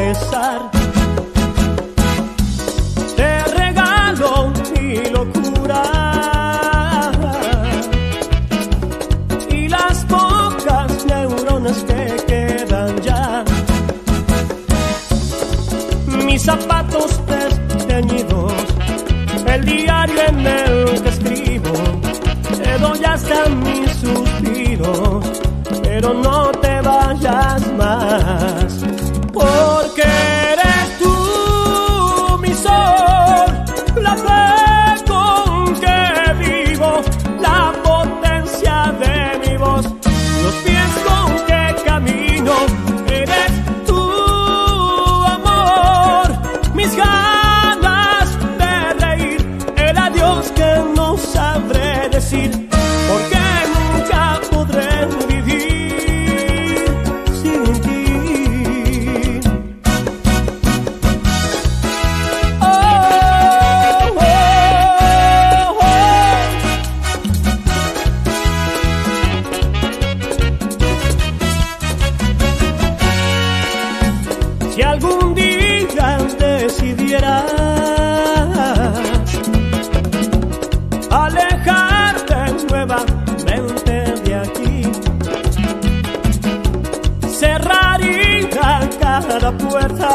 pesar. Te regalo mi locura y las pocas neuronas que quedan ya. Mis zapatos desteñidos, el diario en el que escribo, te doy hasta mis suspiros, pero no te vayas más, porque eres tú mi sol, la fe con que vivo, la potencia de mi voz, los pies con que camino. Eres tú, amor, mis ganas de reír, el adiós que no sabré decir, porque nunca podré vivir sin ti. Oh, oh, oh. Si algún día decidieras alejarte nuevamente de aquí, cerraría cada puerta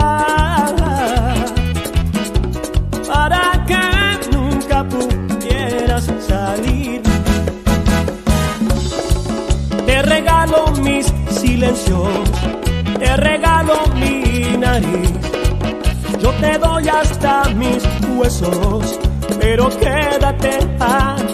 para que nunca pudieras salir. Te regalo mis silencios, te regalo mi nariz, yo te doy hasta mis huesos, pero quédate aquí.